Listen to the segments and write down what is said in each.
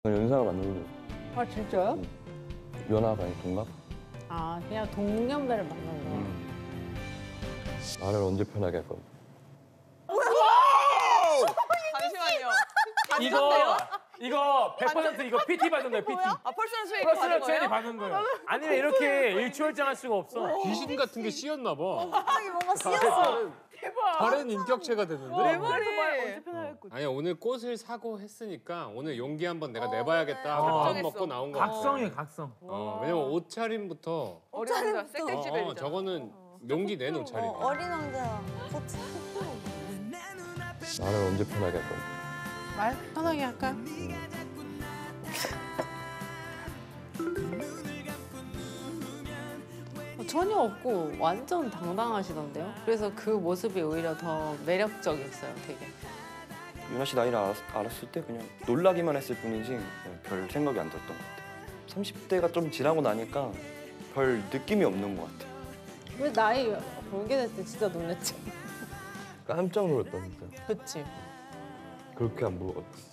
연상을 만나는 아 진짜요? 연하가 아니 동갑? 아 그냥 동년배를 만난 거야. 나를 언제 편하게 할 건데? 잠시만요. 이거 100% 이거 PT 받은 거예요, PT. 아, 퍼스널 트레이닝 받은 퍼스널 거예요? 트레이닝 받은 거예요. 아니면 이렇게 일취월장할 수가 없어. 귀신 같은 게 씌었나 봐. 뭔가 씌었어. 다른 인격체가 됐는데? 내 말이. 아니 오늘 꽃을 사고 했으니까 오늘 용기 한번 내가 내봐야겠다. 네. 하고 마음 작정했어. 먹고 나온 거야. 각성이에요, 각성. 왜냐면 옷차림부터 어려운다. 색깔집에 저거는 용기 낸 옷차림. 어린 왕자 코트. 나를 언제 편하게 할 건데? 말 편하게 할까요? 전혀 없고 완전 당당하시던데요. 그래서 그 모습이 오히려 더 매력적이었어요, 되게. 유나 씨 나이를 알았을 때 그냥 놀라기만 했을 뿐이지 별 생각이 안 들었던 것 같아. 30대가 좀 지나고 나니까 별 느낌이 없는 것 같아. 왜 나이 보게 됐을 때 진짜 놀랬지. 깜짝 놀랐다니까. 그치. 그렇게 안 보였거든.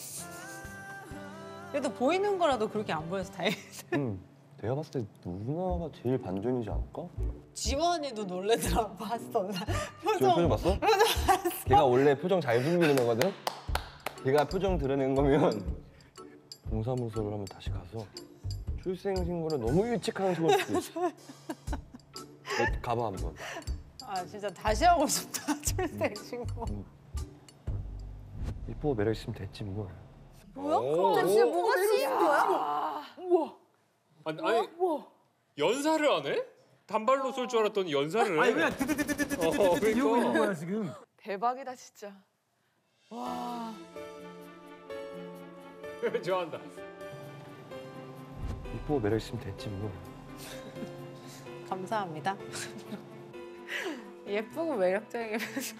그래도 보이는 거라도 그렇게 안 보여서 다행이다. 내가 봤을 때 누나가 제일 반전이지 않을까? 지원이도 놀래더라. 봤어. 나 지금 표정 봤어? 걔가 원래 표정 잘 숨기는 거거든? 걔가 표정 드러낸 거면 동사무소를 하면 다시 가서 출생신고를 너무 일찍 하는 식으로 수도 있어. 너 가봐 한번. 아 진짜 다시 하고 싶다. 출생 신고. 이뻐 매력 있으면 됐지 뭐. 뭐야? 진짜 뭐가 씌인 거야? 아니 연사를 안 해? 단발로 쏠 줄 알았더니 연사를 해. 아니 그냥 드드드드드드드드 이러고 있는 거야 지금. 대박이다 진짜. 좋아한다. 이뻐 매력 있으면 됐지 뭐. 감사합니다. 예쁘고 매력적이면서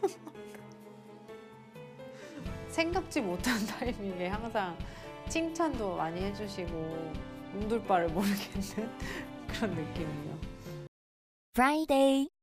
생각지 못한 타이밍에 항상 칭찬도 많이 해주시고 눈둘 바를 모르겠는 그런 느낌이에요. Friday.